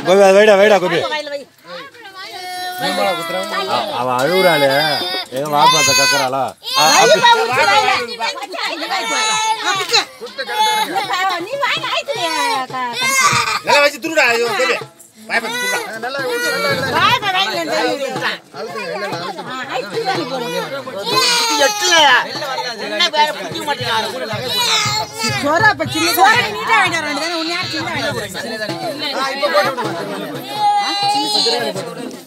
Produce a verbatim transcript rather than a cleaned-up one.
கோபி அது வைடா வைடா கோபி அவ அழுகுறாளே எங்க வாப்பாத்த கக்கறாளா நீ வாங்க ஆயிடுறியா நல்லா வச்சு துருடா கோபி பாய் பாய் துருடா நல்லா பாய் பாய் வாங்க ஆயிடுறியா போடு எட்டல என்ன வேற புடி மாட்டேங்கார சோரா அப்ப சின்ன சோரா நீட்டா வேண்டா ரெண்டு தான உன்ன யார் சின்ன வேண்டா இல்ல இப்ப போடு